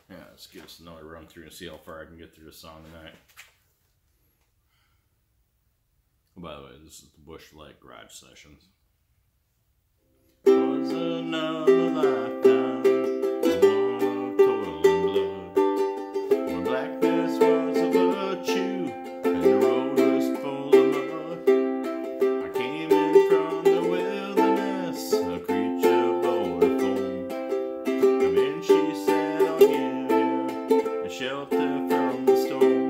Yeah, let's get us another run through and see how far I can get through this song tonight. Oh, by the way, this is the Bush Light Garage Sessions. Was another lifetime, one of toil and blood, where blackness was a virtue and the road was full of mud. I came in from the wilderness, a creature bold of foam. Come in, she said, I'll give you a shelter from the storm.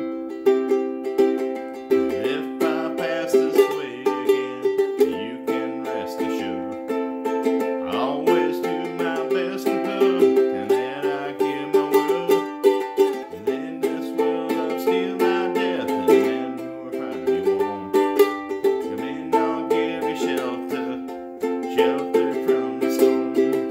If I pass this way again, you can rest assured I always do my best to good, and that I give my word. And in this world I'll steal my death, and men who are trying to be warm. Come in, I'll give you shelter from the storm.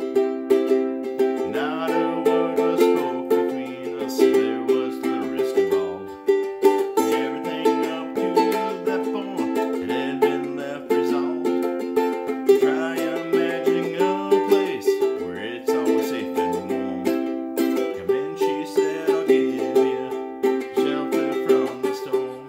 Not a word was spoke between us, there was little risk involved. Everything up to that point, it had been left resolved. Try imagining a place where it's always safe and warm. Come in, she said, I'll give you shelter from the storm.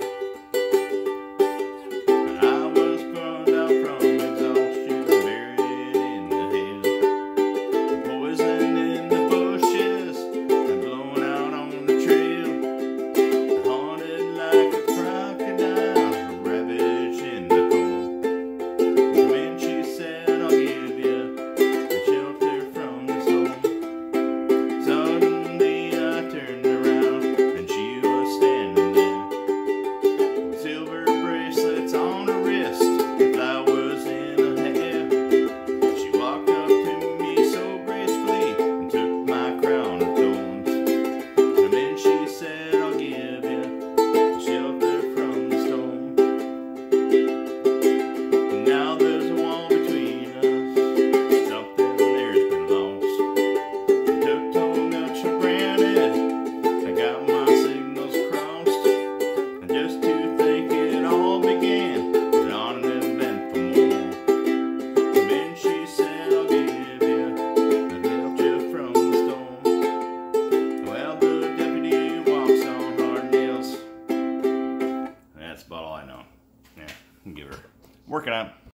But I was burned out from exhaustion, buried in the hay, poison in the bushes and blown out on the trail. Haunted like a crocodile, ravaged in the cold. Come in, she said, I'll give you shelter from the storm. Suddenly I turned around and she was standing there, with silver bracelets on her wrist and flowers in her hair. She walked up to me so gracefully and took my crown of thorns. And then she said, I'll give you shelter from the storm. And now there's a wall between us, something there's been lost. I took so much for granted, I got my signals crossed. And just to think it all began, but on an eventful morn. And then she said, I'll give you shelter from the storm. Well, the deputy walks on hard nails. That's about all I know. Yeah, give her. Working on it.